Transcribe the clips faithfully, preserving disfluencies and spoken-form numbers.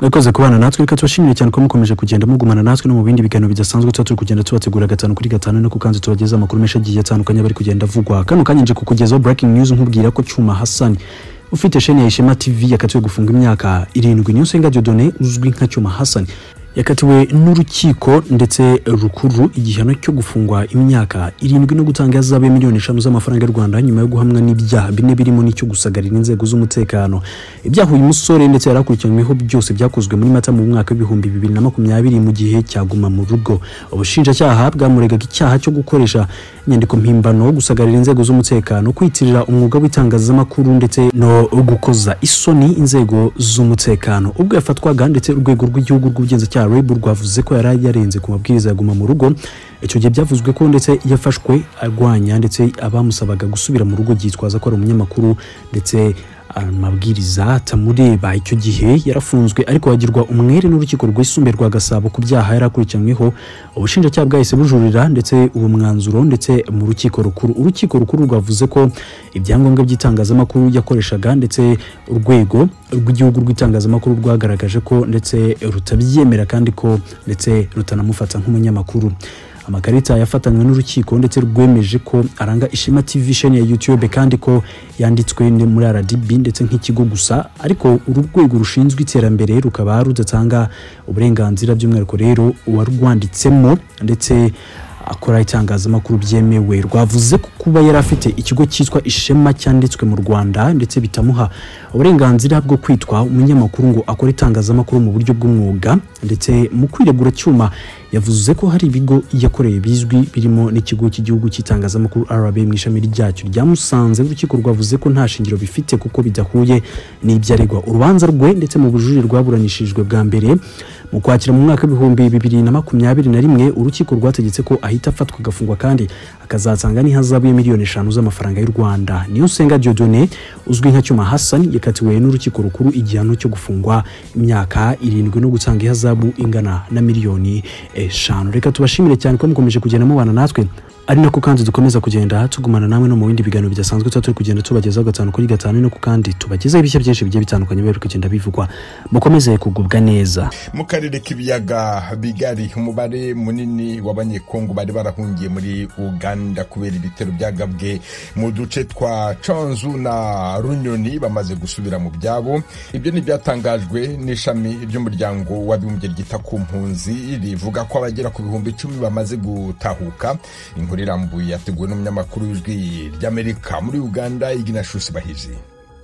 Mwakoze kubana natwe reka tubashimire cyane ko mukomeje kugenda mugumana natwe no mu bindi biganiro bidasanzwe turi kugenda tubategura gatanu kuri gatanu no kukanze tubageza amakuru menshi agiye atandukanye bari kugenda vugwa kano kanya nje kukugezaho breaking news nkubwira ko Cyuma Hassan ufite chaîne ya Ishema T V yakatiwe gufunga imyaka irindwi niyo senga Dore uzwi nka Cyuma Hassan yakatiwe n'urukiko ndetse rukuru igihano cyo gufungwa imyaka irindwi no gutanga zabe miliyoni eshanu z'amafaranga y'u Rwanda nyuma yo guhamwa n'ibyaha bine birimo n'icyo gusagarira inzego z'umutekano. Ibyaha uyu musore ndetse yarakurikiranyweho byose byakozwe muri Mata mu mwaka w'ibihumbi bibiri na makumyabiri mu gihe cyaguma mu rugo. Ubushinjacyaha bwamuregaga icyaha cyo gukoresha inyandiko mpimbano, gusagarira inzego z'umutekano, kwitirira umwuga w'itangazamakuru ndetse no gukoza isoni inzego z'umutekano. Ubwo yafatwaga ndetse urwego rw'igihugu rw'ubugenze Rebo rwavuze ko yari yarenze ku mabwiriza yaguma mu rugo. Icyo gihe byavuzwe ko ndetse yafashwe arwanya ndetse abamusabaga gusubira mu rugo gitwaza ko ari umunyamakuru ndetse amabwiriza atamureba. Icyo gihe yarafunzwe ariko wagirwa umwere n'urukiko rwisumbuye rwa Gasabo ku byaha yarakurikiranyweho. Ubushinjacyaha bwahise bujurira ndetse uwo mwanzuro ndetse mu rukiko rukuru. Urukiko rukuru rwavuze ko ibyangombwa by'itangazamakuru yakoreshaga ndetse urwego rw'igihugu rw'itangazamakuru rwagaragaje ko ndetse rutabyemera kandi ko ndetse rutanamufata nk'umunyamakuru. Amakarita yafatanywe n'urukiko ndetse rwemeje ko aranga Ishema T V ya YouTube kandi ko yanditswe muri R D B ndetse nk'ikigo gusa, ariko urugwego rushinzwe iterambere rukaba rudatanga uburenganzira by'umwihariko rero uwarwanditsemo ndetse akora itangazamakuru byemewe. Rwavuze ko kuba yari afite ikigo cyitwa Ishema cyanditswe mu Rwanda ndetse bitamuha uburenganzira bwo kwitwa umunyamakuru ngo akora itangazamakuru mu buryo bw'umwuga. Ndetse mu kwiregura Cyuma yavuze ko hari ibigo yakoreye bizwi birimo n'ikigo cy'igihugu cy'itangazamakuru R B mu ishami ryacyo ryamusanze. Urukiko rwavuze ko nta shingiro bifite kuko bidahuye n'ibyaregwa. Urubanza rwe ndetse mu bujurire rwaburanishijwe bwa mbere mu kwakira mu mwaka w'ibihumbi bibiri na makumyabiri na rimwe. Urukiko rwategetse ko ahita afatwa agafungwa kandi akazatanga n'ihazabu ya miliyoni eshanu z'amafaranga y'u Rwanda. Niyo senga Dore uzwi nka Cyuma Hassan yakatiwe n'urukiko rukuru igihano cyo gufungwa imyaka irindwi no gutanga ihazabu ingana na miliyoni eshanu. Reka tubashimire cyane ko mukomeje kugenda mubana natwe, ari nako kandi dukomeza kugenda tugumana namwe no mu bindi biganiro bidasanzwe turi kugenda tubagezaho gatanu kuri gatanu no kandi tubagezaho ibishya byinshi bigiye bitandukanye bari kugenda bivugwa. Mukomeze kugubwa neza. Mu karere k'ibiyaga bigari umubare munini w'abanyekongo bari barahungiye muri Uganda kubera ibitero byagabwe mu duce twa Canzu na Runyoni bamaze gusubira mu byabo. Ibyo ni byatangajwe n'ishami ry'umuryango w'abibumbye ryita ku mpunzi rivuga ko abagera ku bihumbi icumi bamaze gutahuka. Inkuru irambuye yateguwe n'umunyamakuru w'ijwi ry'Amerika muri Uganda Iginashusi Bahizi.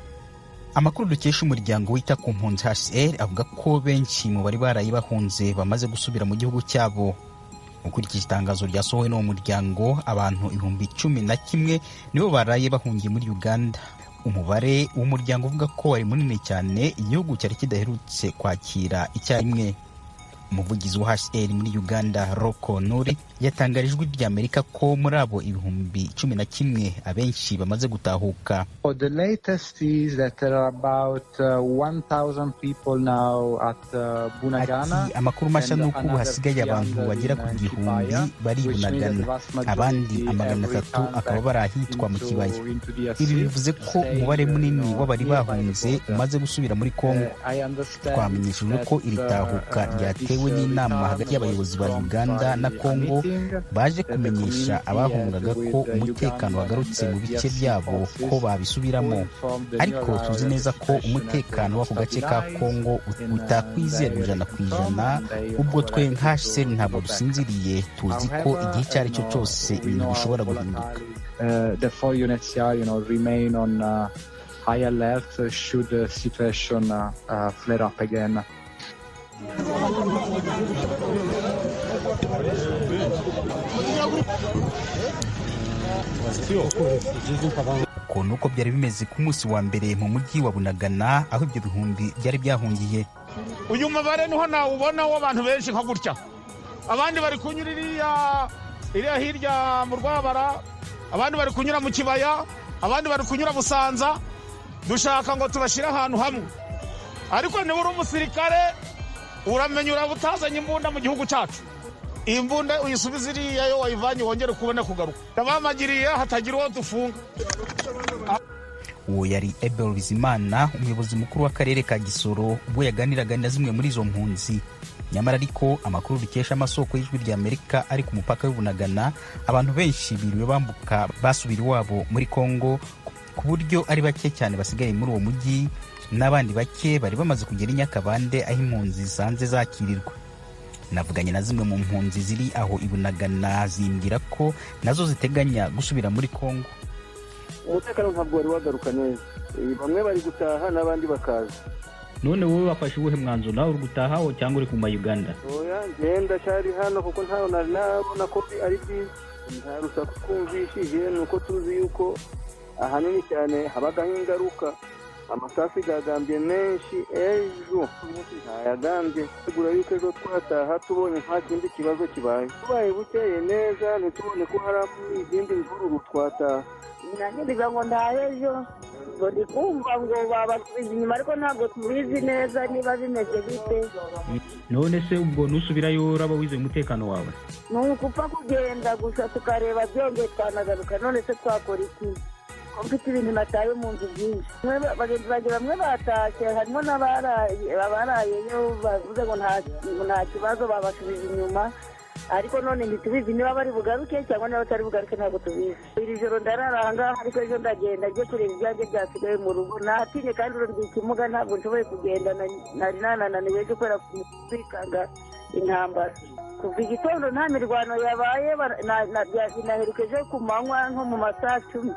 Amakuru dukesha umuryango wita ku mpunzi H C R avuga ko benshi mu bari barayi bahunze bamaze gusubira mu gihugu cyabo. Ukurikije itangazo ryasohowe n'uwo muryango, abantu ibihumbi icumi na kimwe nibo baraye bahungiye muri Uganda. Umubare w'umuryango uvuga ko ari munini cyane, igihugu cyari kidaherutse kwakira icyarimwe. Umuvugizi wa H C R muri Uganda Roko Nuri yatangarijwe ry'Amerika ko muri abo ibihumbi cumi na kimwe abenshi bamaze gutahuka. The latest is that there are about uh, one thousand people now at uh, Bunagana. Ati, amakuru mashya nuko ubu hasigaye abantu bagera ku gihumbi bari Bunagana, abandi amagana atatu akaba barahitwa mu kibaya. Ibi bivuze ko umubare munini w'abari bahunze umaze gusubira muri Kongo. Twamenyeshejwe ko iri tahuka ryatewe n'inama hagati y'abayobozi ba Uganda na Kongo baje kumenyesha abahungaga ko umutekano wagarutse mu bice byabo ko babisubiramo. Ariko tuzi neza ko umutekano w'ako gace ka Kongo utakwizerwa ijana ku ijana, ubwo twe nka H C R ntabwo dusinziriye, tuzi ko igihe icyo ari cyo cyose ibintu bishobora guhinduka. The four units you know remain on uh, high alert should the situation uh, uh, flare up again. Uko nuko byari bimeze ku munsi wa mbere mu mujyi wa Bunagana aho ibyo bihumbi byari byahungiye. Uyu mubare niho nawe ubona w'abantu benshi nka gutya, abandi bari kunyura iriya iriya hirya mu Rwabara, abandi bari kunyura mu Kibaya, abandi bari kunyura Busanza. Dushaka ngo tubashira ahantu hamwe, ariko niba uri umusirikare uramenya urabutazanye imbunda mu gihugu cyacu. Iyi mbunda uyisubiza iriya yo wayivanye wongere kubona kugaruka. Ndabamagiriye hatagira uwo dufunga. uwo yari Abel Bizimana, umuyobozi mukuru w'akarere ka Gisoro, ubwo yaganiraga na zimwe muri izo mpunzi. Nyamara ariko amakuru dukesha amasoko y'ijwi rya Amerika ari ku mupaka w'Ibunagana, abantu benshi biriwe bambuka basubira iwabo muri Kongo, ku buryo ari bake cyane basigaye muri uwo mujyi, n'abandi bake bari bamaze kugera i Nyakabande aho impunzi zisanze zakirirwa. Navuganye na zimwe mu mpunzi ziri aho Ibunagana, zimbwira ko nazo ziteganya gusubira muri Kongo. Umutekano ntabwo wari wagaruka neza, bamwe bari gutaha n'abandi bakaza. None wowe wafashe ubuhe mwanzuro, nawe uri gutaha cyangwa uri kuma Uganda? Oya, ngenda cyari hano kuko ntaho nari nabona ko ari byiza, nta rusaku twumvishije, nuko tuzi yuko ahanini cyane habagaho ingaruka. Amasafi gagambye menshi ejo, ntayagambye tegura yuko ejo twataha tubonye nta kindi kibazo kibaye. Tubaye bukeye neza ntitubone ko hari izindi mvururu twataha. Nanjye ndiga ngo ndahe ejo, ngo ndi kumva ngo babasubiza inyuma ariko ntabwo tubizi neza niba bimeze bite. None se ubwo nusubirayo uraba wizeye umutekano wawe? Ni ukupfa kugenda gusa tukareba byongeye twanagaruka. None se twakora iki? Mfite ibintu nataye mu nzu byinshi. Bagenzi banjye bamwe batashye, harimo n'abarayeyo bavuze ngo nta kibazo babasubiza inyuma, ariko none ntitubizi niba bari bugaruke cyangwa niba batari bugaruke, ntabwo tubizi. Iri joro ndarara aha ngaha, ariko ejo ndagenda njye kureba ibyanjye byasigaye mu rugo. Natinye kandi urundi ikimuga ntabwo nshoboye kugenda, nari nanananiwe ejo kubera kwikanga intambara. Kuva igitondo nta mirwano yabaye, naherukeje ku manywa nko mu masaha cumi.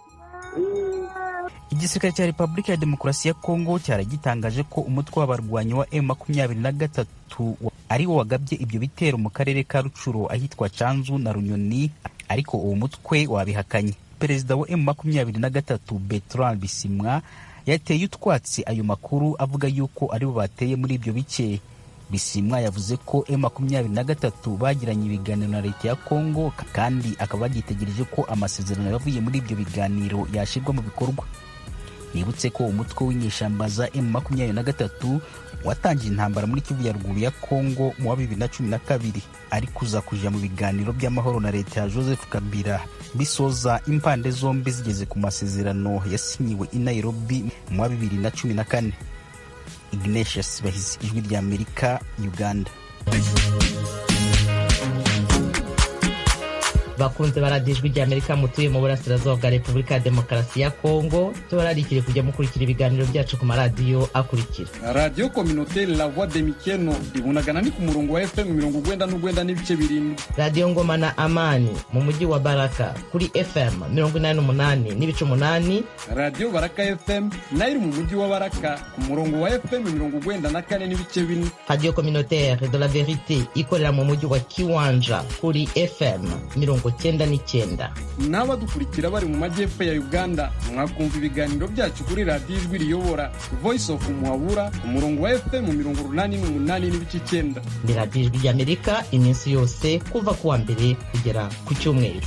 Igisirikare cya Repubulika ya Demokarasi ya Kongo cyaragitangaje ko umutwe w'abarwanyi wa M makumyabiri na gatatu ari wo wagabye ibyo bitero mu karere ka Rucuro ahitwa Canzu na Runyoni, ariko uwo mutwe wabihakanye. Perezida wa M makumyabiri na gatatu Bertrand Bisimwa yateye utwatsi ayo makuru, avuga yuko ari bo bateye muri ibyo bice. Bisimwa yavuze ko M makumyabiri na gatatu bagiranye ibiganiro na leta ya Kongo, kandi akaba bagitegereje ko amasezerano yavuye muri ibyo biganiro yashirwa mu bikorwa. Nibutse ko umutwe w'inyeshyamba za M makumyabiri na gatatu watangiye intambara muri Kivu ya ruguru ya Kongo mu wa bibiri na cumi na kabiri, ari kuza kuja mu biganiro by'amahoro na leta ya Joseph Kabila, bisoza impande zombi zigeze ku masezerano yasinyiwe i Nairobi mu wa bibiri na cumi na kane. Ignatius Bahizi, ijwi rya Amerika, Uganda. Bakunze baradijwi rya Amerika mutuye mu burasirazuba bwa Repubulika ya Demokarasi ya Kongo, tubararikire kujya mukurikira ibiganiro byacu ku maradiyo akurikira: Radio Communautaire La Voix de Mikeno Ibunagana ni ku murongo wa F M mirongo urwenda n'urwenda n'ibice birindwi. Radio Ngoma na Amani mu mujyi wa Baraka kuri F M mirongo inani n'umunani n'ibice umunani. Radio Baraka F M nayo mu mujyi wa Baraka ku murongo wa F M mirongo urwenda na kane n'ibice bine. Radio Communautaire de la Vérité ikorera mu mujyi wa Kiwanja kuri F M mirongo cyenda n'icyenda. N'abadukurikira bari mu majyepfo ya Uganda mwakumva ibiganiro byacu kuri Radio Ijwi Riyobora Voice of Muhabura ku murongo wa F M mirongo urunani n'umunani n'ibice icyenda. Ni Radio Ijwi ry'Amerika iminsi yose kuva ku wa mbere kugera ku cyumweru.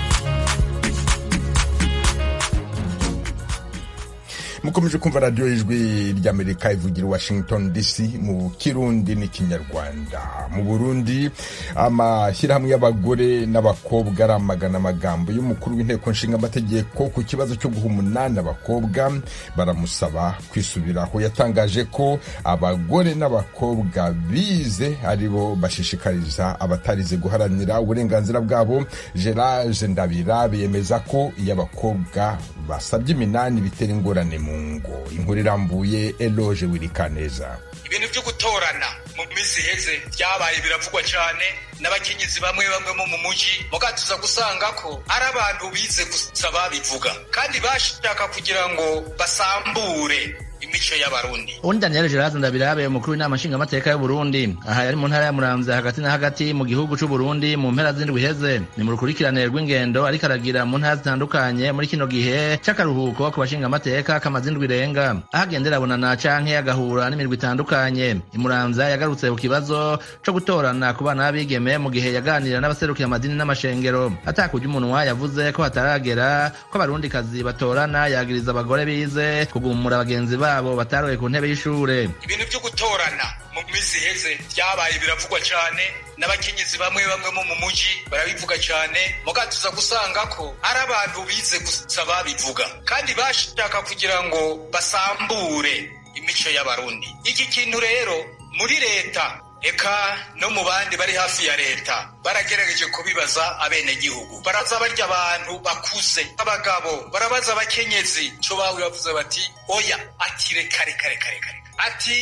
mukomeje kumva radio Ijwi ry'Amerika ivugira Washington D C mu Kirundi n'ikinyarwanda. Mu Burundi amashyirahamwe y'abagore n'abakobwa aramagana amagambo y'umukuru w'inteko nshinga amategeko ku kibazo cyo guha umunani abakobwa, baramusaba kwisubiraho. Yatangaje ko abagore n'abakobwa bize aribo bashishikariza abatarize guharanira uburenganzira bwabo. Gerard Ndabira biyemeza ko iyo abakobwa basabye iminani bitera ingorane mu ngo. Inkuru irambuye Eloge Wirikaneza. Ibintu byo gutorana mu minsi heze byabaye biravugwa cyane n'abakenyezi bamwe bamwe mu mujyi, mugatuza gusanga ko ari abantu bize gusa babivuga kandi bashaka kugira ngo basambure imico y'abarundi. Undi Daniel Gerard Ndabirabe umukuru w'inama nshingamateka y'u Burundi aha yari mu ntara ya Muramvya hagati na hagati mu gihugu c'u Burundi mu mpera z'indwi heze, ni mu rukurikirane rw'ingendo ariko aragira mu ntara zitandukanye muri kino gihe c'akaruhuko ku bashingamateka k'amazindwi irenga, ahagendera abonana canke agahura n'imirwi itandukanye. I Muramvya yagarutse ku kibazo co gutorana ku bana b'abigeme mu gihe yaganira n'abaserukira amadini n'amashengero. Atakurya umunwa yavuze ko hataragera ko abarundikazi batorana, yagiriza abagore bize kugumura abagenzi babo bataroye ku ntebe y'ishure. Ibintu byo gutorana mu minsi iheze byabaye biravugwa cyane n'abakenyezi bamwe bamwe mu muji barabivuga cyane, muga tuza gusanga ko ari abantu bize gusa babivuga kandi bashaka kugira ngo basambure imico y'abarundi. Iki kintu rero muri leta eka no mu bandi bari hafi ya leta baragerageje kubibaza abenegihugu, baraza barya abantu bakuze abagabo, barabaza abakenyezi co bawe bavuze bati oya ati reka reka reka reka ati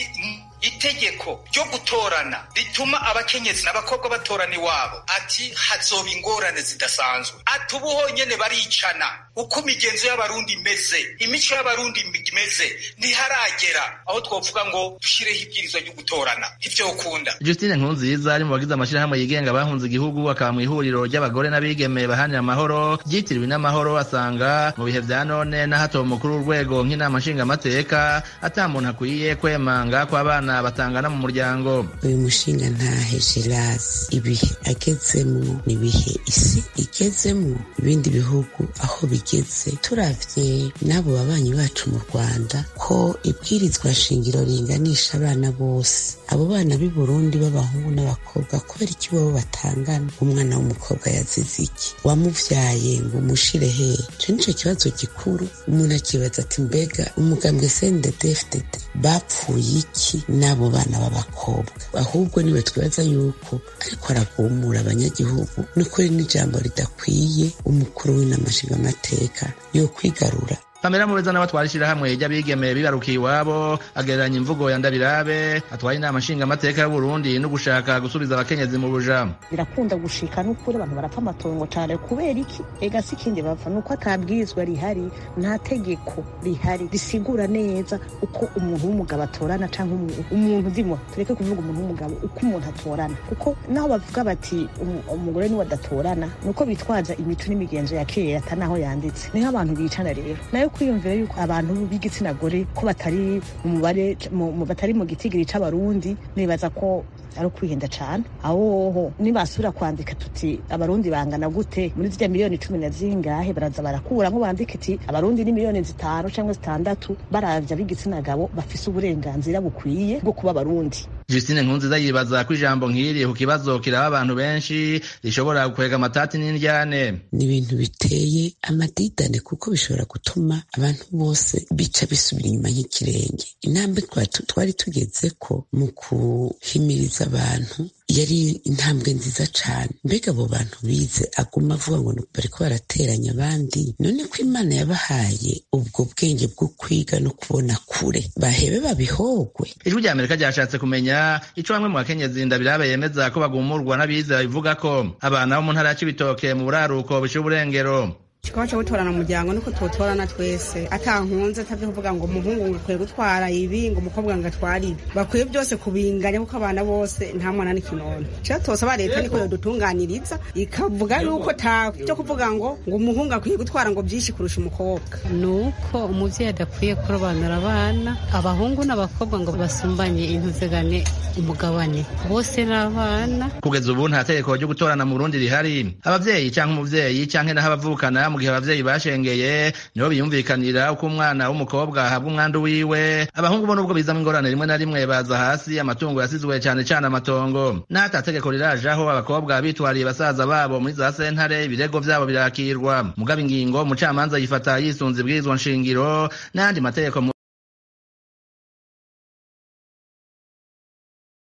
itegeko ryo gutorana rituma abakenyezi n'abakobwa batorana iwabo, ati hazoba ingorane zidasanzwe, ati ubuho nyene baricana uko imigenzo y'abarundi imeze, imico y'abarundi imeze, ntiharagera aho twovuga ngo dushireho ibwirizwa ryo gutorana ivyo ukunda. Justine Nkunziza ari mu bagize amashirahamwe yigenga bahunze igihugu akaba mu ihuriro ry'abagore n'abigeme bahanira amahoro ryitiriwe n'amahoro, asanga mu bihe vya none na hato mukuru w'urwego nk'inama nshingamateka ata muntu akwiye kwemanga kwa abana batangana mu muryango. Uyu mushinga ntahe Gelasi ibihe agezemwo n'ibihe isi igezemwo, ibindi bihugu aho bigeze turavye n'abo babanyi bacu mu Rwanda ko ibwirizwa shingiro ringanisha abana bose, abo bana b'i Burundi b'abahungu n'abakobwa kubera iki babo batangana? Umwana w'umukobwa yazize iki? Wamuvyaye ngo umushire hehe? Ico nico kibazo gikuru umuntu akibaza ati mbega umugambwe C N D D F D D bapfuye iki n'abo bana b'abakobwa? Ahubwo niwe twibaza yuko ariko aragumura abanyagihugu, n'ukuri n'ijambo ridakwiye umukuru w'inama nshingamateka yo kwigarura. Pamela Mubeza nawe atwarishira hamwe y'abigeme bibarukiye iwabo agereranya imvugo ya Ndabirabe atwaye inama nshingamateka y'u Burundi no gushaka gusubiza abakenyezi mu buja. Birakunda gushika n'ukuri abantu barapfa amatongo cyane kubera iki? Ega si kindi bapfa nuko atabwirizwa rihari, nta tegeko rihari risigura neza uko umuntu w'umugabo atorana canke umuntu ndimo tureke kuvuga umuntu w'umugabo uko umuntu atorana, kuko naho bavuga bati umugore ni wadatorana nuko bitwaza imico n'imigenzo ya kera atanaho yanditse. Niho abantu bicana rero nayo kwiyumvira yuko abantu b'igitsina gore ko batari mu mubare mu batari mu gitigiri c'abarundi, nibaza ko ari kwihenda cyane. Aho nibasura kwandika tuti abarundi bangana gute muri zya miliyoni cumi na zingahe, baraza barakura nko bandika iti abarundi ni miliyoni zitanu cyangwa zitandatu, baravya b'igitsina gabo bafise uburenganzira bukwiye bwo kuba abarundi. Justine Nkunziza yibaza ko ijambo nk'iri ku kibazo kiraba abantu benshi rishobora gukwega amatati n'indyane. Ni ibintu biteye amadidane kuko bishobora gutuma abantu bose bica bisubira inyuma nk'ikirenge. Intambwe twari tugeze ko mu kuhimiriza abantu yari intambwe nziza cane. Mbega abo bantu bize aguma avuga ngo bariko barateranya abandi, none ko Imana yabahaye ubwo bwenge bwo kwiga no kubona kure, bahebe babihogwe. Ijwi rya Amerika ryashatse kumenya ico bamwe mu bakenyezi Ndabirabe yemeza ko bagumurwa n'abize babivuga ko abana bo mu ntara ya Cibitoke mu buraruko bushira uburengero. Chikaba cyo gutorana mu muryango nuko tutorana twese, atankunze atavye kuvuga ngo umuhungu ngikwiye gutwara ibi ngo umukobwa ngatwara ibi, bakwiye byose kubinganya kuko abana bose nta mwana n'ikinono. Cyo tosaba leta niko yodutunganiriza ikavuga yuko ta cyo kuvuga ngo ngo umuhungu akwiye gutwara ngo byinshi kurusha umukobwa, nuko umuvyeyi adakwiye kurobanura abana abahungu n'abakobwa ngo basumbanye intuzegane umugabane bose n'abana. Kugeza ubu nta tegeko ryo gutorana mu Burundi rihari. Abavyeyi canke umuvyeyi canke naho abavukana mu gihe abavyeyi bashengeye niho biyumvikanira uko umwana w'umukobwa ahabwa umwandu wiwe. Abahungu bo nubwo bizamwe ingorane rimwe na rimwe baza hasi, amatungo yasizwe cane cane amatongo, n'ata tegeko rirajaho abakobwa bitwariye basaza babo muri za sentare ibirego vyabo birakirwa. Mugabo ingingo umucamanza yifata yisunze ibwirizwa nshingiro n'andi mategeko